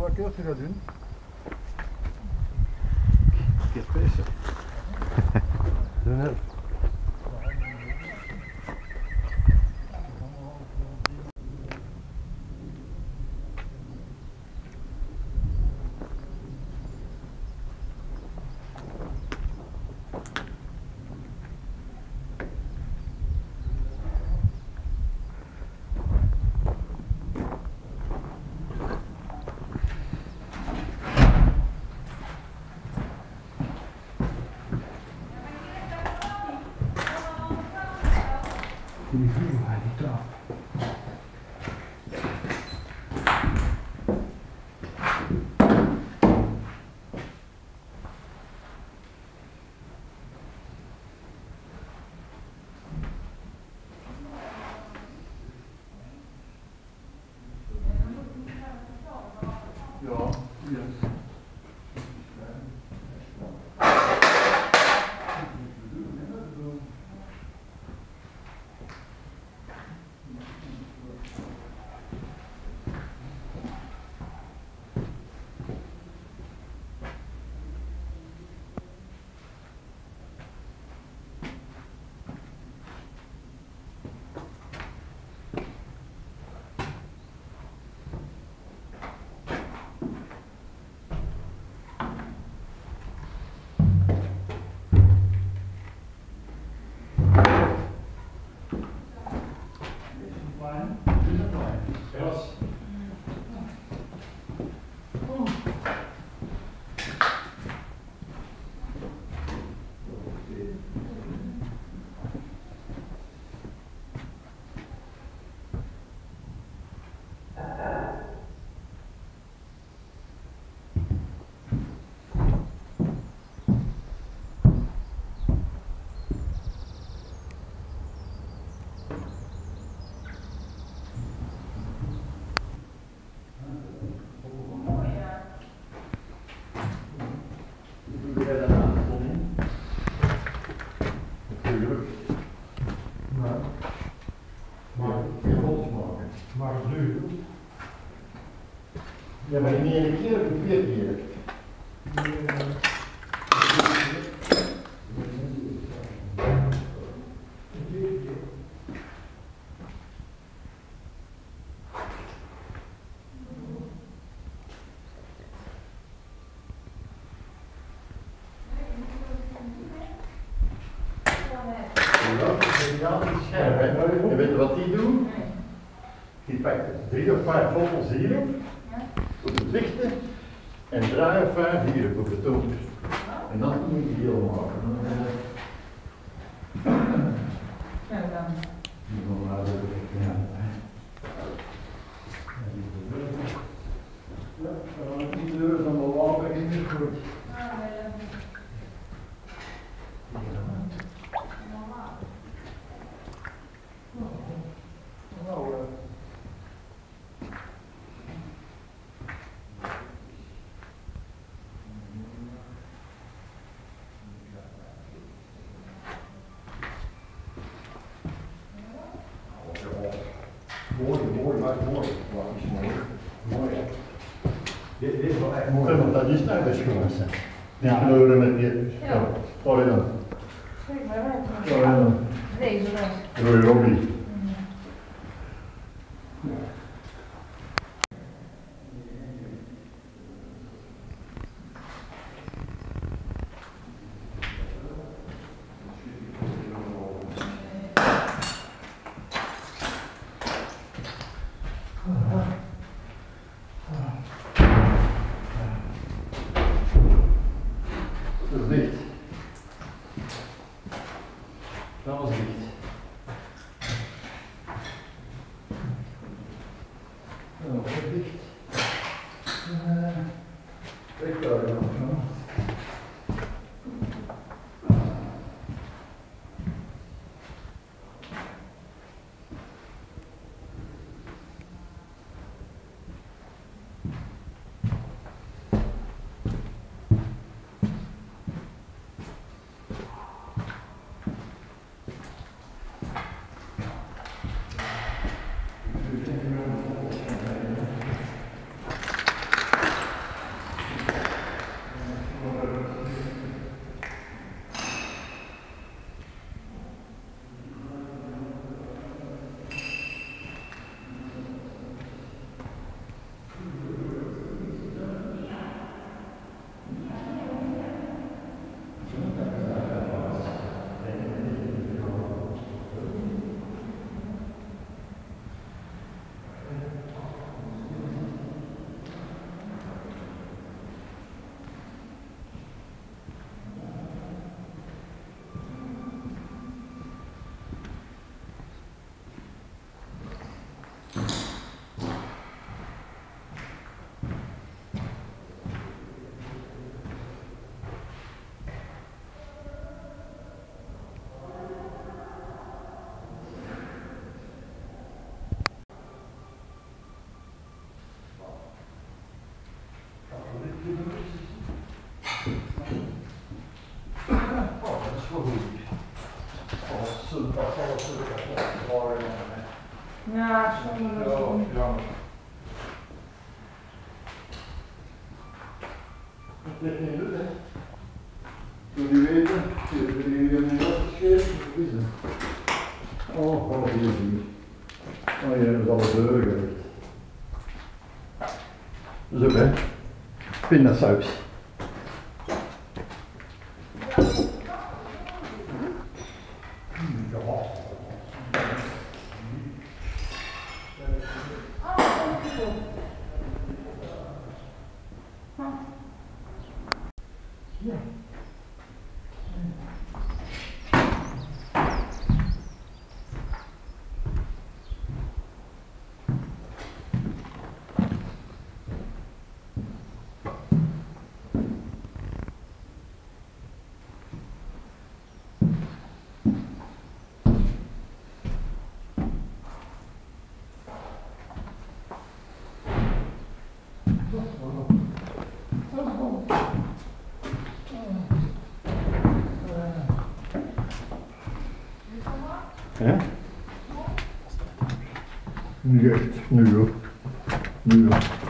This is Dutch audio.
wat Keeltje gaat doen. Ik heb pessen. Doe net. Die vloer gaat die trap. Ja, ja. Ja, maar niet één keer of 4 keer? En weet je wat die doen? Die pakt 3 of 5 vogels hier op het lichte en 3 of 5 hier op de toon. En dan moet je die heel maken. Die deur van de lampen in de goed. Mooi, maar mooi. Wat is mooi? Mooi, hè? Dit is wel echt mooi. Want dat is nou best gewassen. Die kleuren met die. Ja. Sorry dan. Sorry dan. Deze was. Roy Robbie. Dat is dicht. Dat was dicht. Dat was dicht. Kijk daar dan. dat zal natuurlijk kapot worden. Ja, sommige wel. Ja. Dat ligt niet goed, hè. Wil je weten, jullie hebben een opgeschreven, wat is het? Oh, wat hier zien. Oh, hier hebben ze alle deuren gelegd. Zo, hè. Pindasaus. Ja. Hè? Nu echt, nu hoor. Nu hoor.